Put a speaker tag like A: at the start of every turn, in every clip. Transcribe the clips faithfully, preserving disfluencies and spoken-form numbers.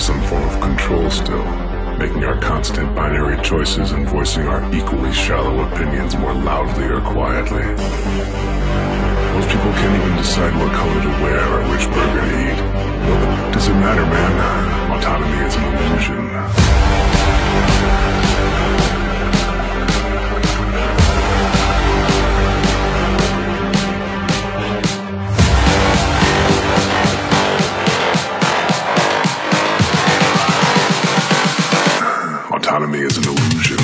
A: some form of control still, making our constant binary choices and voicing our equally shallow opinions more loudly or quietly. Most people can't even decide what color to wear or which burger to eat. What the f- does it matter, man? Autonomy is an illusion. Autonomy is an illusion.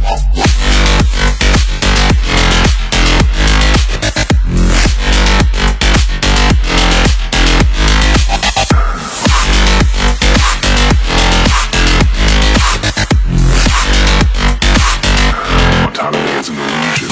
A: Autonomy is an illusion.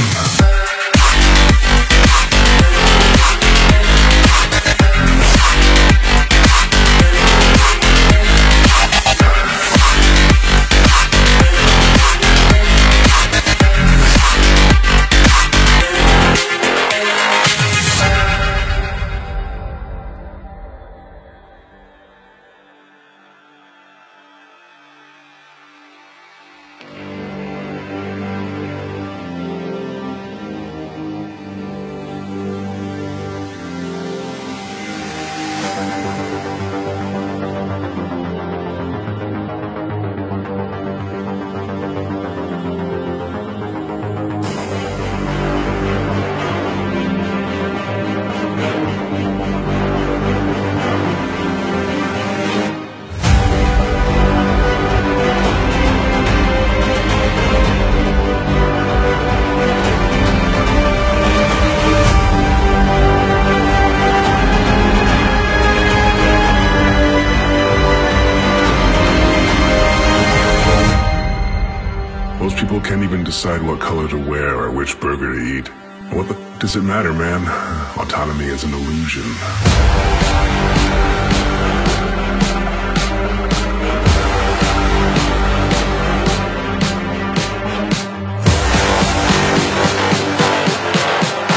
A: Most people can't even decide what color to wear or which burger to eat. What the f- does it matter, man? Autonomy is an illusion.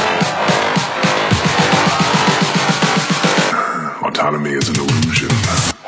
A: Autonomy is an illusion.